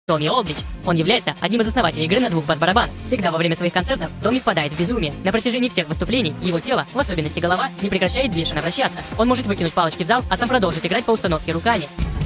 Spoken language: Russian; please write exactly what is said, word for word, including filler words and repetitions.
Томми Олдрич. Он является одним из основателей игры на двух бас-барабан. Всегда во время своих концертов Томми впадает в безумие. На протяжении всех выступлений его тело, в особенности голова, не прекращает бешено вращаться. Он может выкинуть палочки в зал, а сам продолжить играть по установке руками.